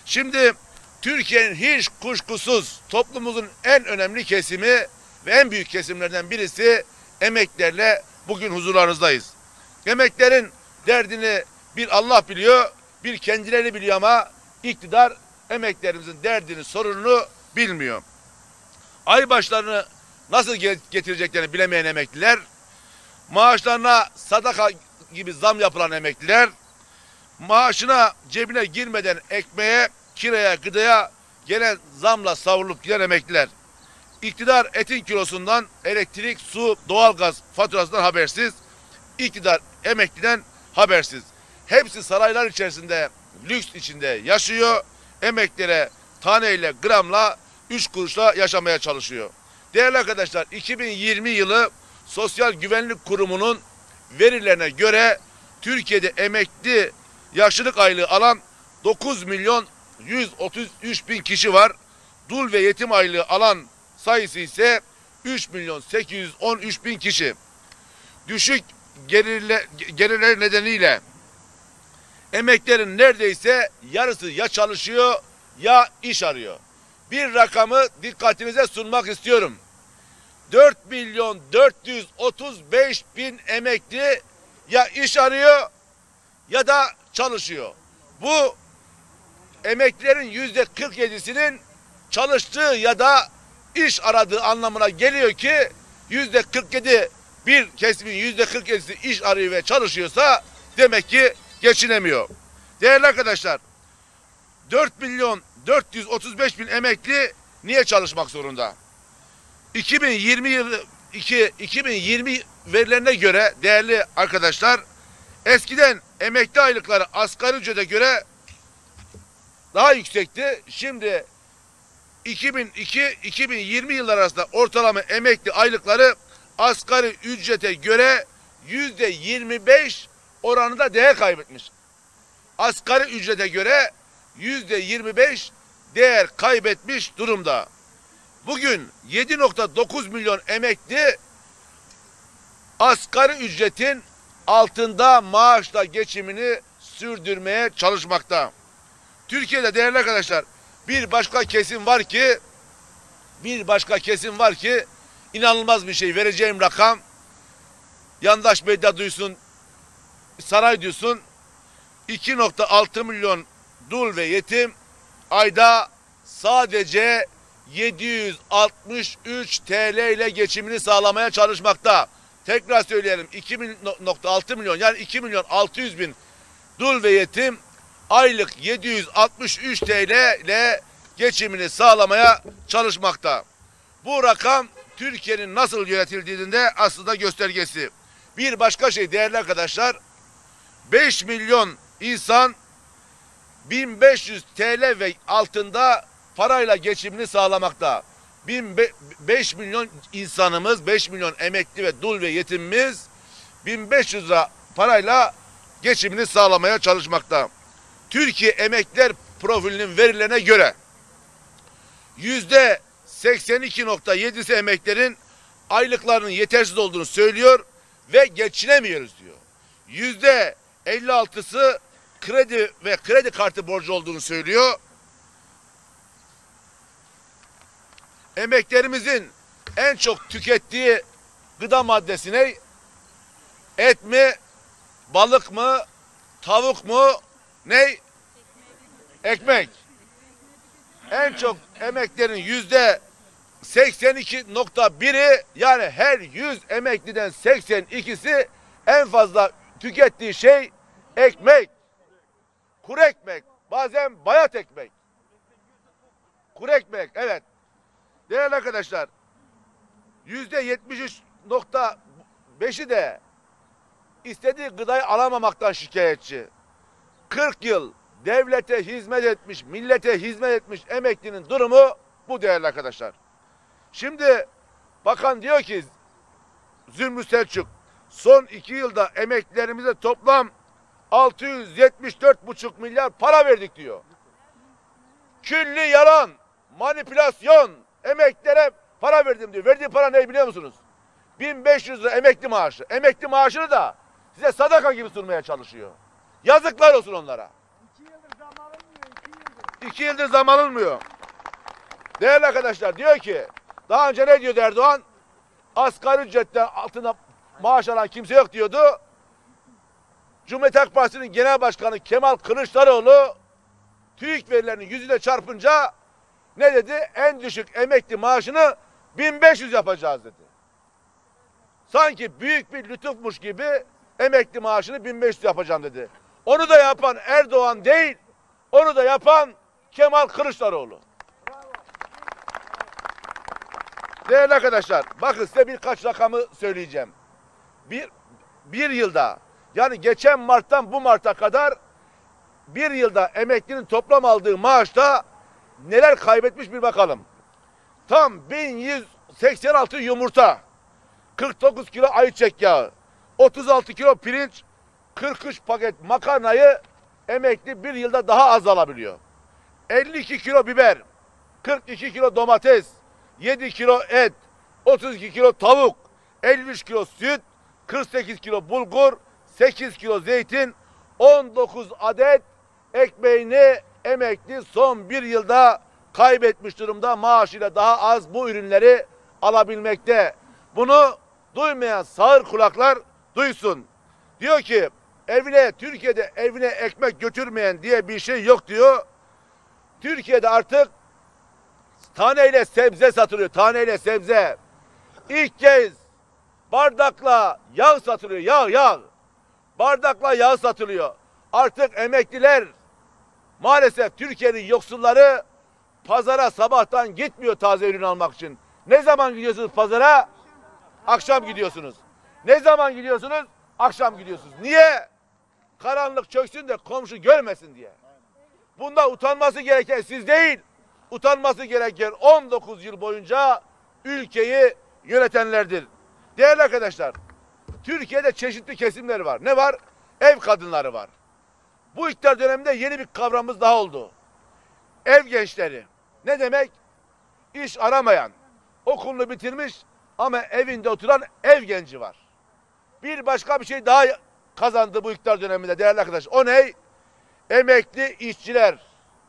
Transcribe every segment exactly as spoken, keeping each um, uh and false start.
Şimdi Türkiye'nin hiç kuşkusuz toplumumuzun en önemli kesimi ve en büyük kesimlerden birisi emeklilerle bugün huzurlarınızdayız. Emeklilerin derdini bir Allah biliyor, bir kendileri biliyor ama iktidar emeklilerimizin derdini, sorununu bilmiyor. Ay başlarını nasıl getireceklerini bilemeyen emekliler, maaşlarına sadaka gibi zam yapılan emekliler, maaşına cebine girmeden ekmeğe, kiraya, gıdaya gelen zamla savrulup giden emekliler. İktidar etin kilosundan, elektrik, su, doğalgaz faturasından habersiz. İktidar emekliden habersiz. Hepsi saraylar içerisinde, lüks içinde yaşıyor. Emeklilere taneyle, gramla, üç kuruşla yaşamaya çalışıyor. Değerli arkadaşlar, iki bin yirmi yılı Sosyal Güvenlik Kurumu'nun verilerine göre Türkiye'de emekli yaşlılık aylığı alan dokuz milyon yüz otuz üç bin kişi var. Dul ve yetim aylığı alan sayısı ise üç milyon sekiz yüz on üç bin kişi. Düşük gelirler, gelirler nedeniyle emeklerin neredeyse yarısı ya çalışıyor ya iş arıyor. Bir rakamı dikkatinize sunmak istiyorum. dört milyon dört yüz otuz beş bin emekli ya iş arıyor ya da çalışıyor. Bu emeklilerin yüzde kırk yedisinin çalıştığı ya da iş aradığı anlamına geliyor ki yüzde kırk yedi bir kesimin yüzde kırk yedisi iş arıyor ve çalışıyorsa demek ki geçinemiyor. Değerli arkadaşlar, dört milyon dört yüz otuz beş bin emekli niye çalışmak zorunda? iki bin yirmi yılı iki bin yirmi verilerine göre değerli arkadaşlar, eskiden emekli aylıkları asgari ücrete göre daha yüksekti. Şimdi iki bin iki iki bin yirmi yıllar arasında ortalama emekli aylıkları asgari ücrete göre yüzde yirmi beş oranında değer kaybetmiş. Asgari ücrete göre yüzde yirmi beş değer kaybetmiş durumda. Bugün yedi nokta dokuz milyon emekli asgari ücretin altında maaşla geçimini sürdürmeye çalışmakta. Türkiye'de değerli arkadaşlar bir başka kesim var ki bir başka kesim var ki inanılmaz bir şey. Vereceğim rakam yandaş medya duysun, saray duysun, iki nokta altı milyon dul ve yetim ayda sadece yedi yüz altmış üç T L ile geçimini sağlamaya çalışmakta. Tekrar söyleyelim, iki nokta altı milyon yani iki milyon altı yüz bin dul ve yetim aylık yedi yüz altmış üç T L ile geçimini sağlamaya çalışmakta. Bu rakam Türkiye'nin nasıl yönetildiğinin de aslında göstergesi. Bir başka şey değerli arkadaşlar, beş milyon insan bin beş yüz T L ve altında parayla geçimini sağlamakta. beş milyon insanımız, beş milyon emekli ve dul ve yetimimiz bin beş yüz lira parayla geçimini sağlamaya çalışmakta. Türkiye Emekliler Profili'nin verilerine göre yüzde seksen iki nokta yedisi emeklilerin aylıklarının yetersiz olduğunu söylüyor ve geçinemiyoruz diyor. Yüzde elli altısı kredi ve kredi kartı borcu olduğunu söylüyor. Emeklerimizin en çok tükettiği gıda maddesi ne? Et mi? Balık mı? Tavuk mu? Ne? Ekmek. En çok emeklerin yüzde seksen iki nokta biri yani her yüz emekliden seksen ikisi en fazla tükettiği şey ekmek. Kuru ekmek. Bazen bayat ekmek. Kuru ekmek, evet. Değerli arkadaşlar, yüzde yetmiş üç nokta beşi de istediği gıdayı alamamaktan şikayetçi. kırk yıl devlete hizmet etmiş, millete hizmet etmiş emeklinin durumu bu değerli arkadaşlar. Şimdi bakan diyor ki Zümrüt Selçuk, son iki yılda emeklilerimize toplam altı yüz yetmiş dört buçuk milyar para verdik diyor. Külli yalan, manipülasyon, emeklilere para verdim diyor. Verdiği para ne biliyor musunuz? bin beş yüz lira emekli maaşı. Emekli maaşını da size sadaka gibi sunmaya çalışıyor. Yazıklar olsun onlara. İki yıldır zam alınmıyor, iki yıldır. İki yıldır zam alınmıyor. Değerli arkadaşlar, diyor ki, daha önce ne diyordu Erdoğan? Asgari ücretten altında maaş alan kimse yok diyordu. Cumhuriyet Halk Partisi'nin Genel Başkanı Kemal Kılıçdaroğlu TÜİK verilerini yüzüne çarpınca ne dedi? En düşük emekli maaşını bin beş yüz yapacağız dedi. Sanki büyük bir lütufmuş gibi emekli maaşını bin beş yüz yapacağım dedi. Onu da yapan Erdoğan değil, onu da yapan Kemal Kılıçdaroğlu. Değerli arkadaşlar, bakın size birkaç rakamı söyleyeceğim. Bir, bir yılda, yani geçen Mart'tan bu Mart'a kadar bir yılda emeklinin toplam aldığı maaşta neler kaybetmiş bir bakalım. Tam bin yüz seksen altı yumurta, kırk dokuz kilo ayçiçek yağı, otuz altı kilo pirinç, kırk üç paket makarnayı emekli bir yılda daha az alabiliyor. elli iki kilo biber, kırk iki kilo domates, yedi kilo et, otuz iki kilo tavuk, elli üç kilo süt, kırk sekiz kilo bulgur, sekiz kilo zeytin, on dokuz adet ekmeğini emekli son bir yılda kaybetmiş durumda, maaşıyla daha az bu ürünleri alabilmekte. Bunu duymayan sağır kulaklar duysun. Diyor ki evine, Türkiye'de evine ekmek götürmeyen diye bir şey yok diyor. Türkiye'de artık taneyle sebze satılıyor, taneyle sebze. İlk kez bardakla yağ satılıyor, yağ, yağ. Bardakla yağ satılıyor. Artık emekliler, maalesef Türkiye'nin yoksulları pazara sabahtan gitmiyor taze ürün almak için. Ne zaman gidiyorsunuz pazara? Akşam gidiyorsunuz. Ne zaman gidiyorsunuz? Akşam gidiyorsunuz. Niye? Karanlık çöksün de komşu görmesin diye. Bunda utanması gereken siz değil, utanması gereken on dokuz yıl boyunca ülkeyi yönetenlerdir. Değerli arkadaşlar, Türkiye'de çeşitli kesimler var. Ne var? Ev kadınları var. Bu iktidar döneminde yeni bir kavramımız daha oldu. Ev gençleri. Ne demek? İş aramayan, okulunu bitirmiş ama evinde oturan ev genci var. Bir başka bir şey daha kazandı bu iktidar döneminde değerli arkadaşlar. O ne? Emekli işçiler.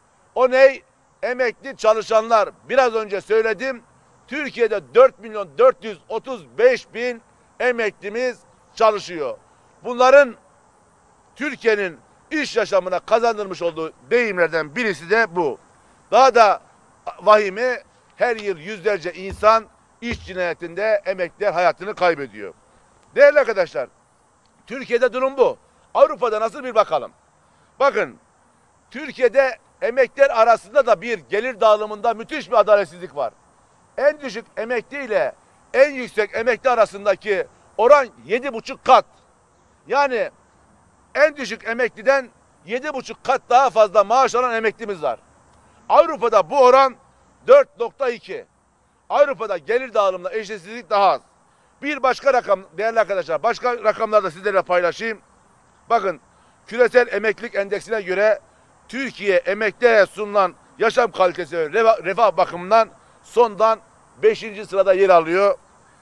O ne? Emekli çalışanlar. Biraz önce söyledim. Türkiye'de dört milyon dört yüz otuz beş bin emeklimiz çalışıyor. Bunların Türkiye'nin iş yaşamına kazandırmış olduğu deyimlerden birisi de bu. Daha da vahimi, her yıl yüzlerce insan iş cinayetinde emekliler hayatını kaybediyor. Değerli arkadaşlar, Türkiye'de durum bu. Avrupa'da nasıl bir bakalım. Bakın, Türkiye'de emekliler arasında da bir gelir dağılımında müthiş bir adaletsizlik var. En düşük emekli ile en yüksek emekli arasındaki oran yedi buçuk kat. Yani en düşük emekliden yedi buçuk kat daha fazla maaş alan emeklimiz var. Avrupa'da bu oran dört nokta iki. Avrupa'da gelir dağılımında eşitsizlik daha az. Bir başka rakam değerli arkadaşlar, başka rakamları da sizlerle paylaşayım. Bakın, küresel emeklilik endeksine göre Türkiye emeklilere sunulan yaşam kalitesi ve refah, refah bakımından sondan beşinci sırada yer alıyor.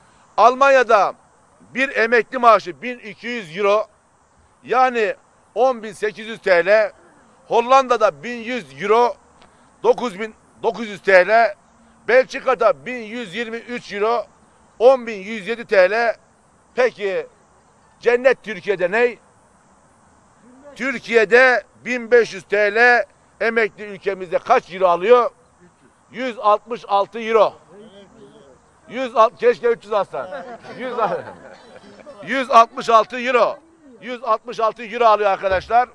Almanya'da bir emekli maaşı bin iki yüz euro, yani on bin sekiz yüz TL. Hollanda'da bin yüz euro, dokuz bin dokuz yüz TL. Belçika'da bin yüz yirmi üç euro, on bin yüz yedi TL. Peki cennet Türkiye'de ne? Türkiye'de bin beş yüz TL, emekli ülkemizde kaç euro alıyor? yüz altmış altı euro. yüz keşke üç yüz alsan. yüz altmış altı euro. yüz altmış altı euro alıyor arkadaşlar.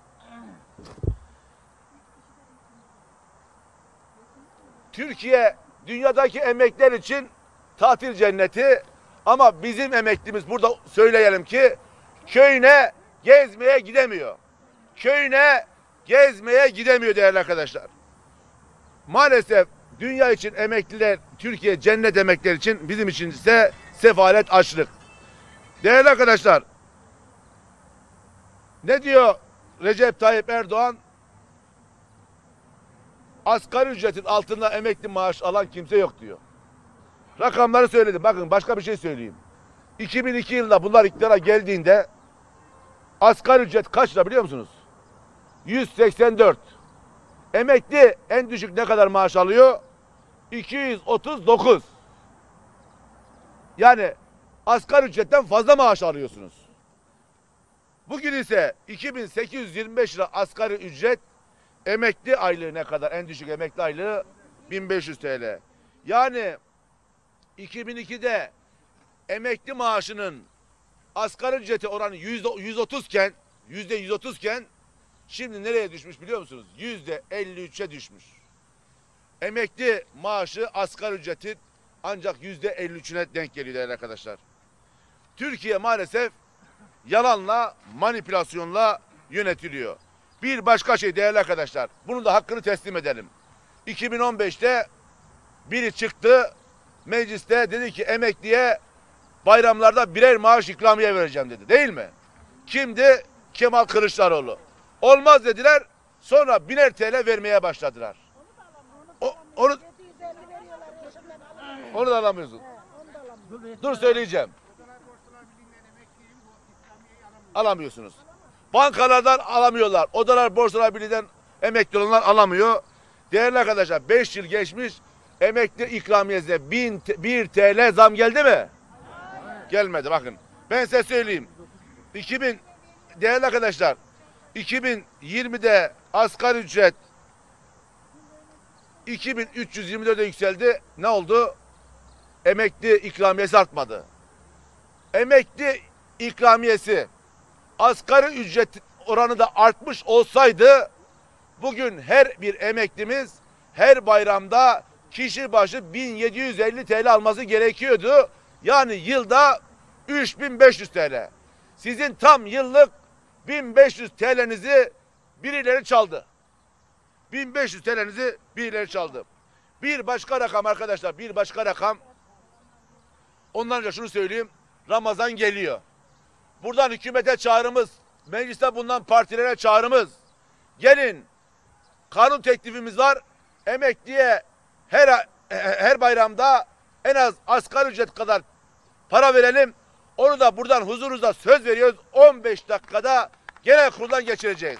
Türkiye dünyadaki emekliler için tatil cenneti, ama bizim emeklimiz burada söyleyelim ki köyüne gezmeye gidemiyor. Köyüne gezmeye gidemiyor değerli arkadaşlar. Maalesef dünya için emekliler, Türkiye cennet emekliler için, bizim için ise sefalet, açlık. Değerli arkadaşlar, ne diyor Recep Tayyip Erdoğan? Asgari ücretin altında emekli maaş alan kimse yok diyor. Rakamları söyledim. Bakın başka bir şey söyleyeyim. iki bin iki yılında bunlar iktidara geldiğinde asgari ücret kaç lira biliyor musunuz? yüz seksen dört. Emekli en düşük ne kadar maaş alıyor? iki yüz otuz dokuz. Yani asgari ücretten fazla maaş alıyorsunuz. Bugün ise iki bin sekiz yüz yirmi beş lira asgari ücret, emekli aylığı ne kadar? En düşük emekli aylığı bin beş yüz T L. Yani iki bin ikide emekli maaşının asgari ücreti oranı yüz otuz iken, yüzde yüz otuz iken şimdi nereye düşmüş biliyor musunuz? yüzde elli üçe düşmüş. Emekli maaşı asgari ücretin ancak yüzde elli üçüne denk geliyor değerli arkadaşlar. Türkiye maalesef yalanla, manipülasyonla yönetiliyor. Bir başka şey değerli arkadaşlar, bunun da hakkını teslim edelim. iki bin on beşte biri çıktı, mecliste dedi ki emekliye bayramlarda birer maaş ikramiye vereceğim dedi. Değil mi? Kimdi? Kemal Kılıçdaroğlu. Olmaz dediler, sonra biner T L vermeye başladılar. O, onu, onu da alamıyorsun. Dur söyleyeceğim. Alamıyorsunuz. Bankalardan alamıyorlar. Odalar Borsalar Birliği'den emekli olanlar alamıyor. Değerli arkadaşlar, beş yıl geçmiş, emekli ikramiyesine bir T L zam geldi mi? Gelmedi bakın. Ben size söyleyeyim. iki bin değerli arkadaşlar, iki bin yirmide asgari ücret iki bin üç yüz yirmi dörde yükseldi. Ne oldu? Emekli ikramiyesi artmadı. Emekli ikramiyesi asgari ücret oranı da artmış olsaydı bugün her bir emeklimiz her bayramda kişi başı bin yedi yüz elli T L alması gerekiyordu. Yani yılda üç bin beş yüz T L. Sizin tam yıllık bin beş yüz T L'nizi birileri çaldı. bin beş yüz T L'nizi birileri çaldı. Bir başka rakam arkadaşlar, bir başka rakam. Ondan önce şunu söyleyeyim. Ramazan geliyor. Buradan hükümete çağrımız, mecliste bulunan partilere çağrımız. Gelin, kanun teklifimiz var. Emekliye her her bayramda en az asgari ücret kadar para verelim. Onu da buradan huzurunuzda söz veriyoruz. on beş dakikada genel kuruldan geçireceğiz.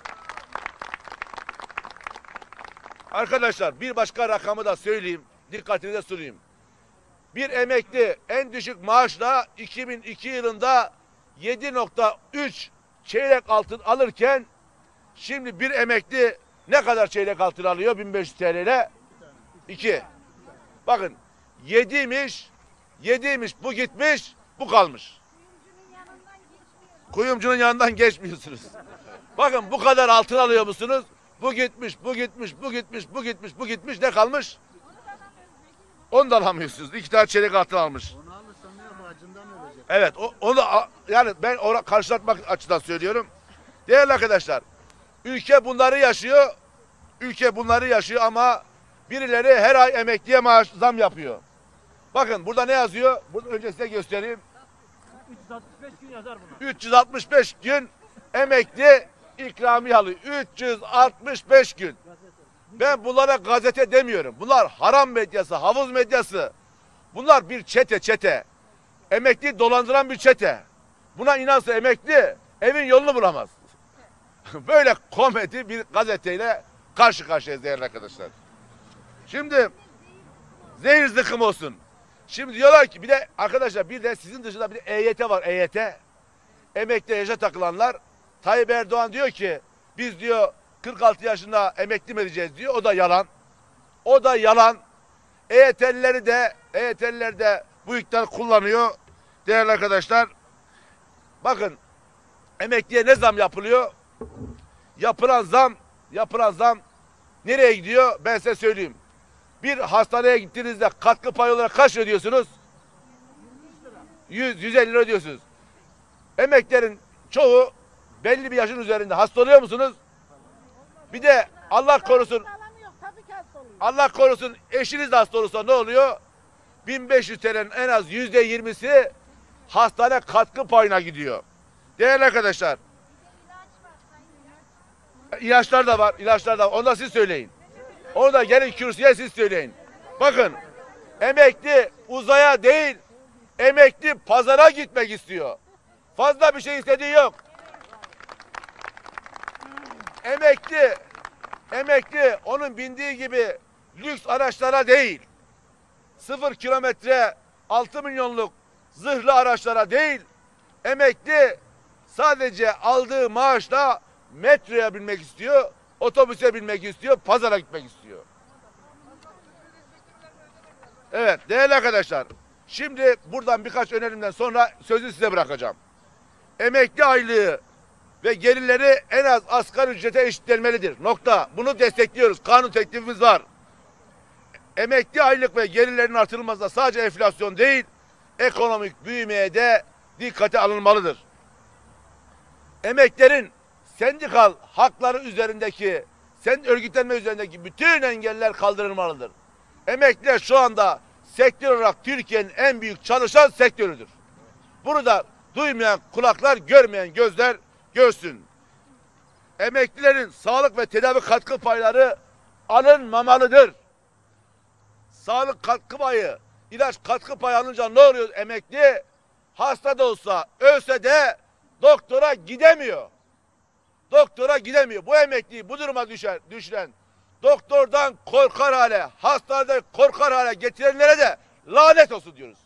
Arkadaşlar bir başka rakamı da söyleyeyim. Dikkatinize sunayım. Bir emekli en düşük maaşla iki bin iki yılında yedi nokta üç çeyrek altın alırken şimdi bir emekli ne kadar çeyrek altın alıyor bin beş yüz T L ile? iki. Bakın yediymiş, yediymiş, bu gitmiş, bu kalmış. Kuyumcunun yanından geçmiyorsunuz. Bakın bu kadar altın alıyor musunuz? Bu gitmiş, bu gitmiş, bu gitmiş, bu gitmiş, bu gitmiş. Ne kalmış? Onu da alamıyorsunuz. İki tane çeyrek altın almış. Onu alırsan ne yapar? Acından ölecek. Evet, o, onu yani ben ona karşılatmak açıdan söylüyorum. Değerli arkadaşlar, ülke bunları yaşıyor. Ülke bunları yaşıyor ama birileri her ay emekliye maaş zam yapıyor. Bakın burada ne yazıyor? Bunu önce size göstereyim. üç yüz altmış beş gün yazar buna. üç yüz altmış beş gün emekli ikramiye alıyor. üç yüz altmış beş gün. Ben bunlara gazete demiyorum. Bunlar haram medyası, havuz medyası. Bunlar bir çete çete. Emekli dolandıran bir çete. Buna inansa emekli evin yolunu bulamaz. Böyle komedi bir gazeteyle karşı karşıyayız değerli arkadaşlar. Şimdi zehir zıkkım olsun. Şimdi diyorlar ki bir de arkadaşlar bir de sizin dışında bir de E Y T var, E Y T. Emekli yaşa takılanlar. Tayyip Erdoğan diyor ki biz diyor kırk altı yaşında emekli mi edeceğiz diyor. O da yalan. O da yalan. E Y T'lileri de E Y T'liler de bu iktidar kullanıyor. Değerli arkadaşlar. Bakın emekliye ne zam yapılıyor? Yapılan zam, yapılan zam nereye gidiyor? Ben size söyleyeyim. Bir hastaneye gittiğinizde katkı payı olarak kaç ödüyorsunuz? yüz yüz elli lira ödüyorsunuz. Emeklerin çoğu belli bir yaşın üzerinde. Hasta oluyor musunuz? Bir de Allah korusun Allah korusun eşiniz de hasta olursa ne oluyor? bin beş yüz T L'nin en az yüzde yirmisi hastane katkı payına gidiyor. Değerli arkadaşlar. İlaçlar da var, ilaçlar da var. Onu da siz söyleyin. Onu da gelin kürsüye siz söyleyin. Bakın, emekli uzaya değil, emekli pazara gitmek istiyor. Fazla bir şey istediği yok. Emekli, Emekli onun bindiği gibi lüks araçlara değil, sıfır kilometre altı milyonluk zırhlı araçlara değil, emekli sadece aldığı maaşla metroya binmek istiyor, otobüse binmek istiyor, pazara gitmek istiyor. Evet değerli arkadaşlar, şimdi buradan birkaç önerimden sonra sözü size bırakacağım. Emekli aylığı ve gelirleri en az asgari ücrete eşitlenmelidir. Nokta. Bunu destekliyoruz. Kanun teklifimiz var. Emekli aylık ve gelirlerin artırılması sadece enflasyon değil, ekonomik büyümeye de dikkate alınmalıdır. Emeklerin sendikal hakları üzerindeki, sen örgütlenme üzerindeki bütün engeller kaldırılmalıdır. Emekliler şu anda sektör olarak Türkiye'nin en büyük çalışan sektörüdür. Bunu da duymayan kulaklar, görmeyen gözler görsün. Emeklilerin sağlık ve tedavi katkı payları alınmamalıdır. Sağlık katkı payı, ilaç katkı payı alınca ne oluyor emekli? Hasta da olsa, ölse de doktora gidemiyor. Doktora gidemiyor. Bu emekliyi bu duruma düşer, düşüren, doktordan korkar hale, hastaneden korkar hale getirenlere de lanet olsun diyoruz.